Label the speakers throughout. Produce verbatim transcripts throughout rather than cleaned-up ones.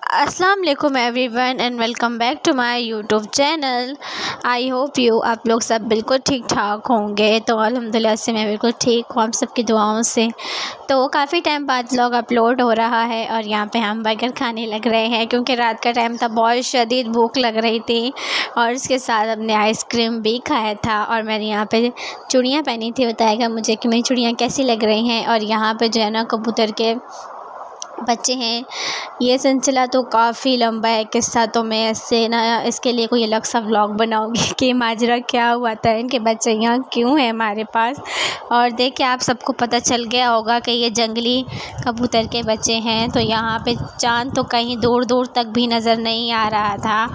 Speaker 1: अस्सलाम वालेकुम everyone and welcome back to my YouTube channel. I hope you आप लोग सब बिल्कुल ठीक ठाक होंगे। तो अल्हम्दुलिल्लाह से मैं बिल्कुल ठीक हूँ, आप सबकी दुआओं से। तो काफ़ी टाइम बाद व्लॉग अपलोड हो रहा है और यहाँ पे हम बर्गर खाने लग रहे हैं क्योंकि रात का टाइम था, बहुत शदीद भूख लग रही थी और इसके साथ हमने आइसक्रीम भी खाया था। और मैंने यहाँ पे चूड़ियाँ पहनी थी, बताएगा मुझे कि मेरी चूड़ियाँ कैसी लग रही हैं। और यहाँ पे जो है ना कबूतर के बच्चे हैं। ये सिलसिला तो काफ़ी लंबा है किस्सा, तो मैं इससे ना इसके लिए कोई अलग सा व्लॉग बनाऊंगी कि माजरा क्या हुआ था, इनके बच्चे यहाँ क्यों हैं हमारे पास। और देखिए आप सबको पता चल गया होगा कि ये जंगली कबूतर के बच्चे हैं। तो यहाँ पे चाँद तो कहीं दूर दूर तक भी नज़र नहीं आ रहा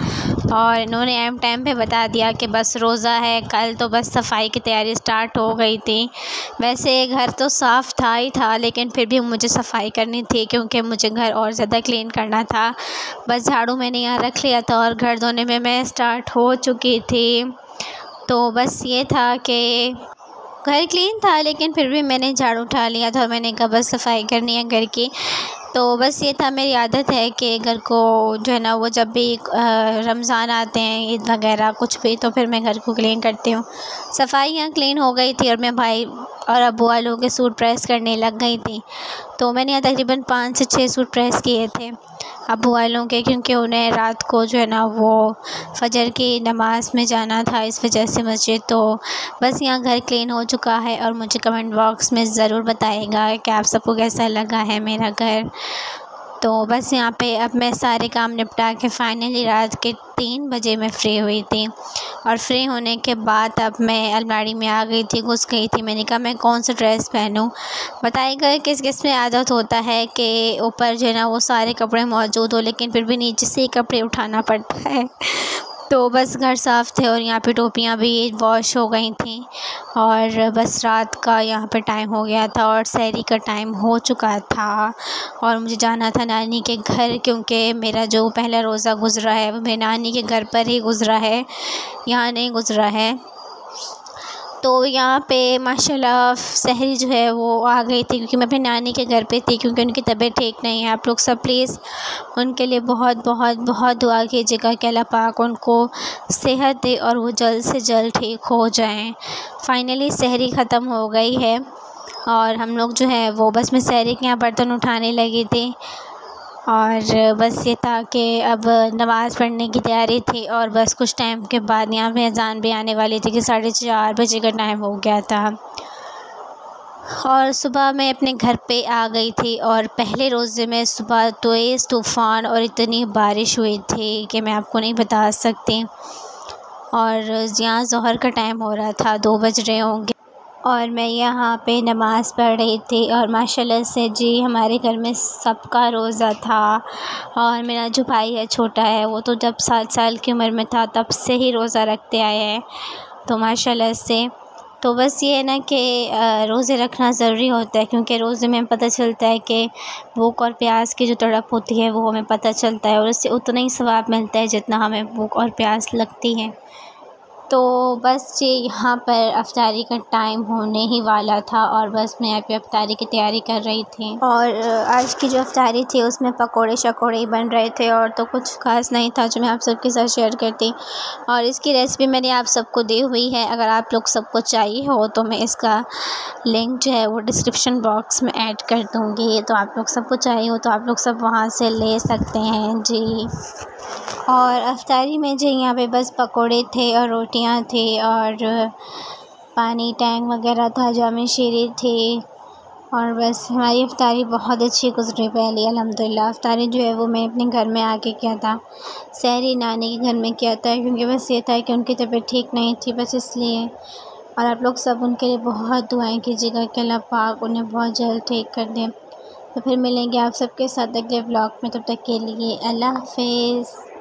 Speaker 1: था और इन्होंने एम टाइम पे बता दिया कि बस रोज़ा है, कल तो बस सफाई की तैयारी स्टार्ट हो गई थी। वैसे घर तो साफ़ था ही था लेकिन फिर भी मुझे सफाई करनी थी क्योंकि मुझे घर और ज़्यादा क्लीन करना था। बस झाड़ू मैंने यहाँ रख लिया था और घर धोने में मैं स्टार्ट हो चुकी थी। तो बस ये था कि घर क्लीन था लेकिन फिर भी मैंने झाड़ू उठा लिया था और मैंने कहा बस सफाई करनी है घर की। तो बस ये था, मेरी आदत है कि घर को जो है ना वो जब भी रमज़ान आते हैं, ईद वगैरह कुछ भी, तो फिर मैं घर को क्लीन करती हूँ। सफाई यहाँ क्लीन हो गई थी और मैं भाई और अब्बू वालों के सूट प्रेस करने लग गई थी। तो मैंने यहाँ तकरीबन पाँच से छः सूट प्रेस किए थे अब्बू वालों के, क्योंकि उन्हें रात को जो है ना वो फजर की नमाज़ में जाना था, इस वजह से मस्जिद। तो बस यहाँ घर क्लीन हो चुका है और मुझे कमेंट बॉक्स में ज़रूर बताइएगा कि आप सबको कैसा लगा है मेरा घर। तो बस यहाँ पे अब मैं सारे काम निपटा के फ़ाइनली रात के तीन बजे मैं फ़्री हुई थी और फ्री होने के बाद अब मैं अलमारी में आ गई थी, घुस गई थी। मैंने कहा मैं कौन सा ड्रेस पहनूं। बताइएगा किस किस में आदत होता है कि ऊपर जो है ना वो सारे कपड़े मौजूद हो लेकिन फिर भी नीचे से ही कपड़े उठाना पड़ता है। तो बस घर साफ़ थे और यहाँ पे टोपियाँ भी वॉश हो गई थी और बस रात का यहाँ पे टाइम हो गया था और सहरी का टाइम हो चुका था और मुझे जाना था नानी के घर, क्योंकि मेरा जो पहला रोज़ा गुज़रा है वो मेरी नानी के घर पर ही गुज़रा है, यहाँ नहीं गुज़रा है। तो यहाँ पे माशाल्लाह सहरी जो है वो आ गई थी क्योंकि मैं अपनी नानी के घर पे थी, क्योंकि उनकी तबीयत ठीक नहीं है। आप लोग सब प्लीज़ उनके लिए बहुत बहुत बहुत दुआ कीजिएगा कि अल्लाह पाक उनको सेहत दे और वो जल्द से जल्द ठीक हो जाएं। फाइनली सहरी ख़त्म हो गई है और हम लोग जो है वो बस मैं सहरी के यहाँ बर्तन उठाने लगी थी और बस ये था कि अब नमाज़ पढ़ने की तैयारी थी और बस कुछ टाइम के बाद यहाँ पे अज़ान भी आने वाली थी कि साढ़े चार बजे का टाइम हो गया था। और सुबह मैं अपने घर पे आ गई थी और पहले रोज़े में सुबह तेज़ तूफ़ान और इतनी बारिश हुई थी कि मैं आपको नहीं बता सकती। और यहाँ ज़ोहर का टाइम हो रहा था, दो बज रहे होंगे और मैं यहाँ पे नमाज़ पढ़ रही थी और माशाल्लाह से जी हमारे घर में सबका रोज़ा था। और मेरा जो भाई है छोटा है वो तो जब सात साल की उम्र में था तब से ही रोज़ा रखते आए हैं, तो माशाल्लाह से। तो बस ये है ना कि रोज़े रखना ज़रूरी होता है क्योंकि रोज़े में पता चलता है कि भूख और प्यास की जो तड़प होती है वो हमें पता चलता है और उससे उतना ही सवाब मिलता है जितना हमें भूख और प्यास लगती है। तो बस ये यहाँ पर अफ्तारी का टाइम होने ही वाला था और बस मैं यहाँ पे अफ्तारी की तैयारी कर रही थी। और आज की जो अफ्तारी थी उसमें पकोड़े शकोड़े बन रहे थे और तो कुछ खास नहीं था जो मैं आप सबके साथ शेयर करती। और इसकी रेसिपी मैंने आप सबको दी हुई है, अगर आप लोग सबको चाहिए हो तो मैं इसका लिंक जो है वो डिस्क्रिप्शन बॉक्स में ऐड कर दूँगी। तो आप लोग सबको चाहिए हो तो आप लोग सब वहाँ से ले सकते हैं जी। और अफ्तारी में जो यहाँ पे बस पकोड़े थे और रोटियाँ थी और पानी टैंक वगैरह था, जामे शीरी थी और बस हमारी अफ्तारी बहुत अच्छी गुजरी पहले अल्हम्दुलिल्लाह। अफ्तारी जो है वो मैं अपने घर में आके किया था, सहरी नानी के घर में किया था क्योंकि बस ये था कि उनकी तबीयत ठीक नहीं थी, बस इसलिए। और आप लोग सब उनके लिए बहुत दुआएं कीजिएगा कि अल्लाह पाक उन्हें बहुत जल्द ठीक कर दें। तो फिर मिलेंगे आप सबके साथ अगले व्लॉग में, तब तक के लिए अल्लाह हाफ़िज़।